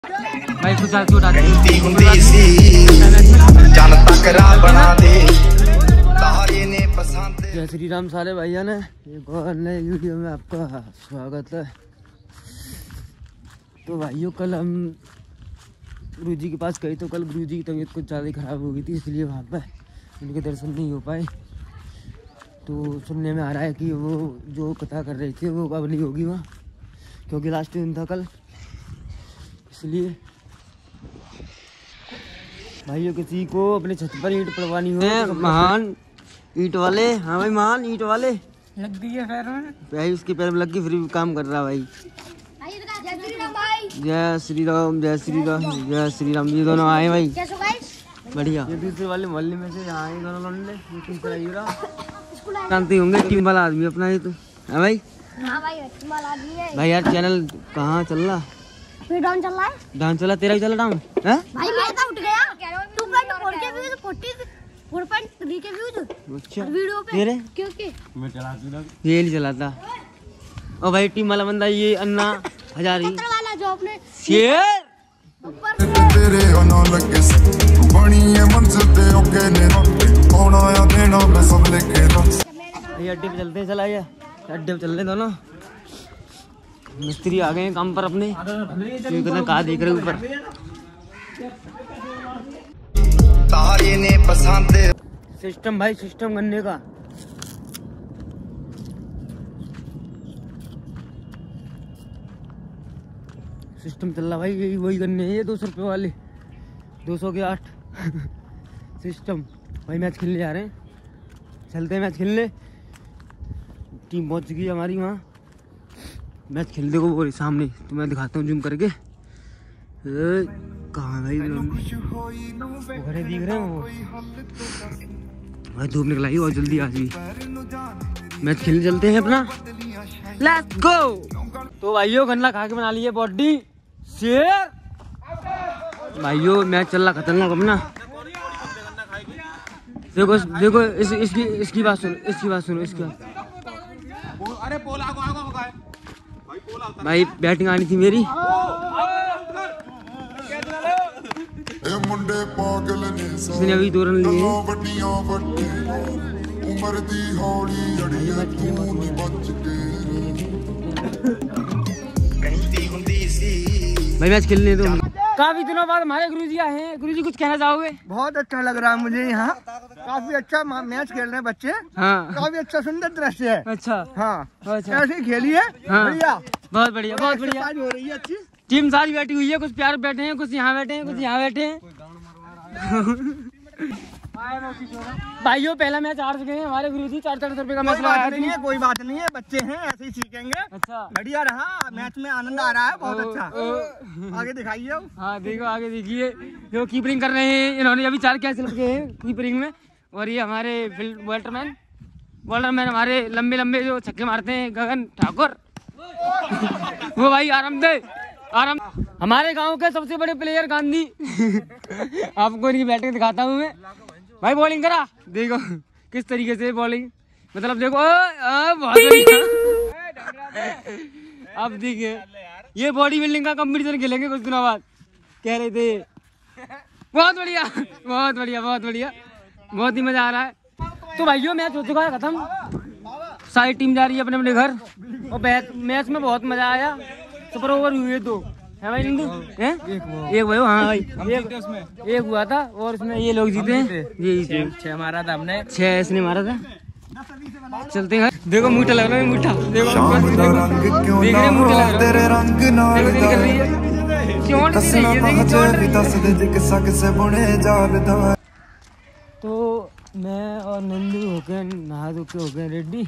भाई कुछ उठा दे जय श्री राम सारे भैया ने एक और नए वीडियो में आपका स्वागत है। तो भाइयों कल हम गुरुजी के पास गए तो कल गुरुजी की तबीयत कुछ ज़्यादा खराब हो गई थी, इसलिए वहाँ पर उनके दर्शन नहीं हो पाए। तो सुनने में आ रहा है कि वो जो कथा कर रहे थे वो अब नहीं होगी वहाँ, क्योंकि लास्ट दिन था कल। इसलिए भाइयों किसी को अपने छत पर ईंट पड़वानी हो, महान ईंट वाले, हाँ भाई महान ईंट वाले लग गई है पैर में, भाई उसके पैर में लग गई, फिर भी काम कर रहा भाई। जय श्री राम जय श्री राम जय श्री राम। ये दोनों आए भाई बढ़िया। ये दूसरे वाले मोहल्ले में से यहाँ आए दोनों लौंडे, जानते होंगे टीम वाला आदमी अपना ये तो है भाई। भाई यार चैनल कहाँ चल रहा? डाउन चल रहा है। डाउन चला, तेरा भी चला डाउन है भाई। मैं तो उठ गया 2.4 के व्यूज 4.3 के व्यूज। अच्छा वीडियो पे तेरे क्योंकि मैं चलाता ये नहीं चलाता। और भाई टीम वाला बंदा ये अन्ना हजारी वाला जो अपने शेर तेरे अना लगे बनी है मंजिल ते ओके ने कौन आया देना मैं सब लेके ना। ये अड्डे पे चलते हैं, चला ये अड्डे पे चल रहे दोनों मिस्त्री आ गए हैं काम पर अपने। कहा देख रहे ऊपर तारे ने पसंद सिस्टम भाई, सिस्टम करने का सिस्टम चल रहा भाई। यही वही करने हैं ये 200 रुपये वाले 200 के 8 सिस्टम। भाई मैच खेलने जा रहे हैं, चलते हैं मैच खेलने। टीम पहुंच चुकी है हमारी वहाँ, मैच खेल देखो वो सामने, तो मैं दिखाता हूँ जूम करके। कहाँ भाई घरे दिख रहे हैं वो भाई। धूप निकलाई और जल्दी आज भी मैच खेलने चलते हैं अपना, लेट्स गो। तो भाइयों गन्ना खा के बना लिए बॉडी शेर। भाइयों मैच चल रहा खतरनाक अपना। देखो देखो इसकी बात सुनो, इसकी बात सुनो, इसकी बात। अरे पोला भाई बैटिंग आनी थी मेरी। मुंडे पागल ने इसने अभी 2 रन लिए। उम्र दी हौली अड़िया तू नहीं बच के भाई मैच खेलने दो। काफी दिनों बाद हमारे गुरुजी आए हैं। गुरुजी कुछ कहना चाहोगे? बहुत अच्छा लग रहा है मुझे यहाँ, काफी अच्छा मैच खेल रहे हैं बच्चे। हाँ काफी अच्छा सुंदर दृश्य है। अच्छा हाँ अच्छा ऐसे खेलिए। हाँ। बढ़िया, बहुत बढ़िया बहुत बढ़िया। हो रही है अच्छी। टीम सारी बैठी हुई है, कुछ प्यार बैठे हैं, कुछ यहाँ बैठे हैं, कुछ यहाँ बैठे हैं। भाइयों पहला मैच हार चुके हैं हमारे गुरुजी। 400 रुपए का मैच लगाया था। कोई बात नहीं है, बच्चे हैं ऐसे ही सीखेंगे। अच्छा बढ़िया रहा मैच में, आनंद आ रहा है बहुत अच्छा। आगे दिखाइए। हाँ देखो आगे देखिए जो कीपरिंग कर रहे हैं इन्होंने अभी 4 कैच लगे हैं कीपरिंग में। और ये हमारे बॉलरमैन हमारे लंबे लंबे जो छक्के मारते हैं गगन ठाकुर वो भाई आराम दे आराम। हमारे गांव के सबसे बड़े प्लेयर गांधी आपको इनकी बैटिंग दिखाता हूँ मैं। भाई बॉलिंग करा देखो किस तरीके से बॉलिंग, मतलब देखो बहुत अब देखिए ये बॉडी बिल्डिंग का कंपटीशन खेलेंगे कुछ दिनों बाद कह रहे थे। बहुत बढ़िया बहुत बढ़िया बहुत बढ़िया, बहुत ही मजा आ रहा है। तो भाइयों मैच हो चुका है खत्म, सारी टीम जा रही है अपने अपने घर। और मैच में बहुत मजा आया। सुपर ओवर हुए 2 है भाई नंदू हैं? एक भाई हाँ भाई एक हुआ था और इसमें ये लोग जीते हैं। ये 6 मारा था हमने, 6 इसने मारा था। चलते हैं देखो मूठा लग रहा है, मूठा देखो देख रहे मूठा लग तेरे रंग नाल क्यों। तो मैं और नंदू हो गए नहा धो के हो गए रेडी।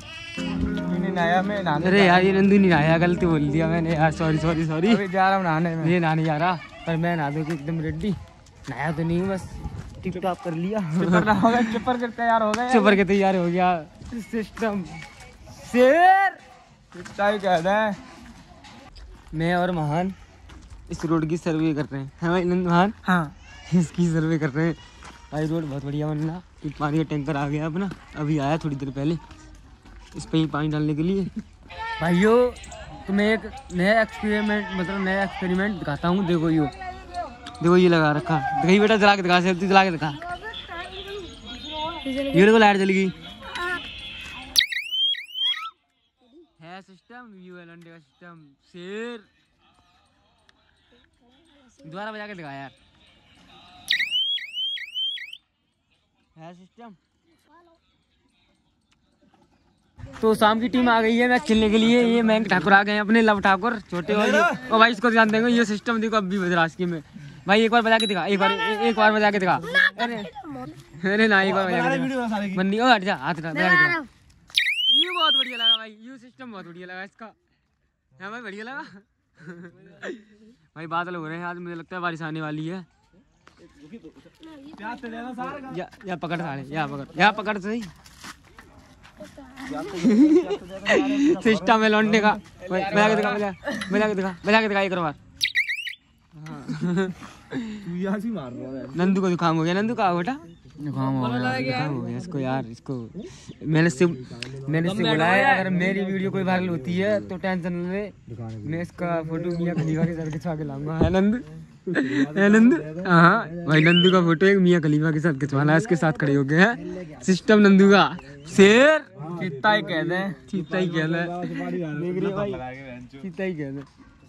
अरे यार ये नंदू नहीं नहाया, गलती बोल दिया मैंने यार, सॉरी सॉरी सॉरी। जा रहा हूँ नहाने में। ये नहाने जा रहा पर मैं नहा धो के एकदम रेडी। नहाया तो नहीं बस टिप टॉप कर लिया। चिपर के तैयार हो गए, चिपर के तैयार हो गया सिस्टम शेर कहते हैं। मैं और महान इस रोड की सर्वे कर रहे हैं। है भाई नंदू महान? हाँ इसकी सर्वे कर रहे हैं भाई। रोड बहुत बढ़िया बनना, पानी का टैंकर आ गया अपना, अभी आया थोड़ी देर पहले इस पे ही पानी डालने के लिए। भाइयों तुम्हें एक नया एक्सपेरिमेंट दिखाता हूँ। देखो यो देखो ये लगा रखा, दिखाई बेटा, जला के दिखा, सेफ्टी जला के दिखा। ये देखो लाइट जली गई है। सिस्टम यू एल अंडे का सिस्टम। शेर दोबारा बजा के दिखा यार। है सिस्टम। तो शाम की टीम आ गई है मैच खेलने के लिए। ये मयंक ठाकुर आ गए हैं अपने, लव ठाकुर छोटे वाले। और भाई इसको ध्यान देंगे, ये सिस्टम देखो अब भी बज रहा है में। भाई एक बार बजा के दिखा, एक बार बजा के दिखा। अरे ना, एक बार बजा के दिखा। बंदी ओ हट जा, हाथ हटा, बजा के दिखा। ये बहुत बढ़िया लगा भाई, ये सिस्टम बहुत बढ़िया लगा इसका। है भाई, बढ़िया लगा। भाई बादल हो रहे हैं आज, मुझे लगता है बारिश आने वाली है। या पकड़ सारे, या पकड़ सही। सिस्टम है लौंडे का। बजा के दिखा एक बार। नंदू को जुकाम हो गया। नंदू का बेटा जुकाम हो गया इसको यार। इसको मैंने इससे बोला है अगर मेरी वीडियो कोई वायरल होती है तो टेंशन न ले, मैं इसका फोटो मियां खलीफा के साथ खिंचवा के लाऊंगा। है नंदू? है नंदू? हाँ भाई, नंदू का फोटो एक मियां खलीफा के साथ खिंचवाना है। इसके साथ खड़े हो गए हैं। सिस्टम नंदू का शेर, चीता ही कहते हैं, चीता ही कहते हैं, चीता ही कहते हैं।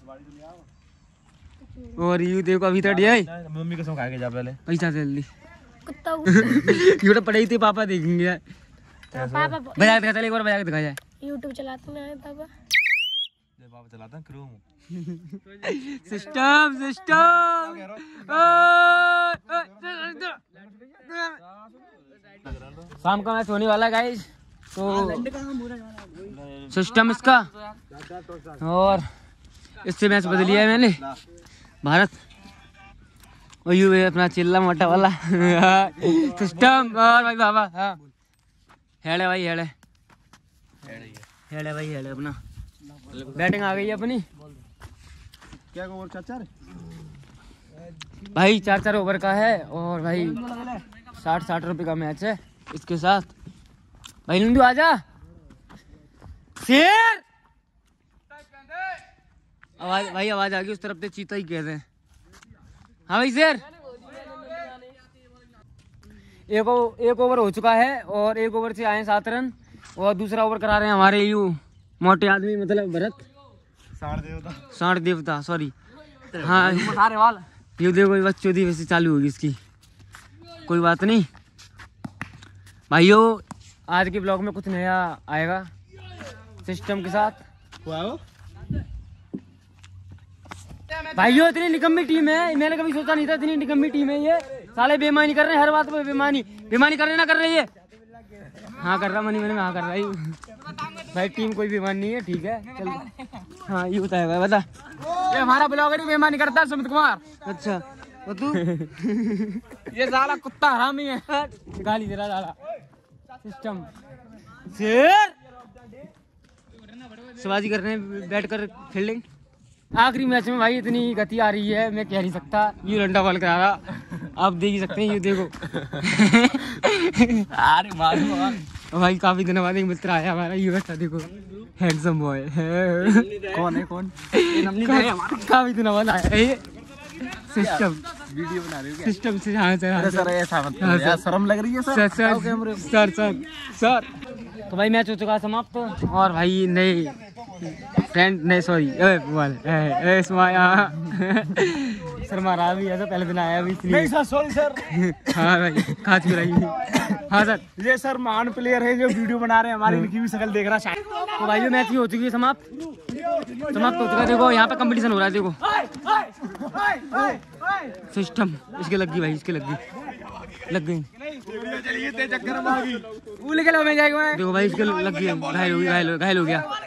और यू देखो अभी तक मम्मी कसम खा के जा पहले पैसा जल्दी कुत्ता ये तो पढ़ाई थी, पापा देखेंगे। पापा बजा के दिखा, चल एक बार बजा के दिखा जाए। यूट्यूब चलाते हैं पापा। पापा चलाता है क्रोम। सिस्टम शाम का मैच होने वाला है गाइस। तो सिस्टम इसका, और इससे मैच बदलिया है मैंने भारत। और यू अपना चिल्ला मोटा वाला सिस्टम। और भाई बाबा हाँ हेड़े भाई, हेड़े भाई, हेड़े अपना बैटिंग आ गई है अपनी। क्या ओवर 4-4 भाई 4-4 ओवर का है। और भाई 60 रुपए का मैच है इसके साथ। भाई नंदू आजा। शेर आवाज, भाई आवाज आ गई उस तरफ से, चीता ही कहते हैं। हाँ भाई शेर, एक ओवर हो चुका है और एक ओवर से आए 7 रन। और दूसरा ओवर करा रहे हैं हमारे यू मोटे आदमी, मतलब भरत सांड देवता सॉरी। हाँ ये देखो बच्चों दी वैसे चालू होगी इसकी, कोई बात नहीं भाइयों। आज के ब्लॉग में कुछ नया आएगा सिस्टम के साथ। भाइयों इतनी निकम्मी टीम है, मैंने कभी सोचा नहीं था इतनी निकम्मी टीम है ये। साले बेईमानी कर रहे हैं हर बात पे, बेईमानी कर रहे ना कर रही है। हाँ कर रहा मनी, मैंने हाँ कर रहा है भाई। टीम कोई बेईमान नहीं है, ठीक है चल। हाँ ये बताया भाई, बता। ये हमारा ब्लॉगर ही बेईमानी करता है, सुमित कुमार। अच्छा तो तू ये साला कुत्ता हरामी है, गाली दे रहा साला सिस्टम। शेर शिवाजी कर रहे हैं बैठ कर फील्डिंग। आखिरी मैच में भाई इतनी गति आ रही है मैं कह नहीं सकता। ये रंडा बॉल करा रहा, आप देख ही सकते हैं। ये देखो अरे भाई काफी दिनों बाद एक मित्र आया हमारा, ये बैठा देखो हैंडसम बॉय है। कौन है कौन? काफी दिनों बाद आया ये सिस्टम। वीडियो बना रहे हो क्या? सिस्टम से। हाँ सर ऐसा मत यार, शर्म लग रही है सर। तो भाई मैच हो चुका समाप्त। और भाई नए फ्रेंड, नहीं सॉरी शर्मा रहा भी है, तो पहले दिन आया भी इसलिए। नहीं सर सॉरी सर। हाँ भाई खास भी रही। हाँ सर, ये सर महान प्लेयर है जो वीडियो बना रहे हैं हमारी, इनकी भी शक्ल देख रहा शायद। तो भाई मैच भी हो चुकी है समाप्त हो चुका है। देखो यहाँ पे कंपटीशन हो रहा है, देखो सिस्टम इसके लग गई भाई, इसके लग गई देखो भाई इसके लग गई, घायल हो गया।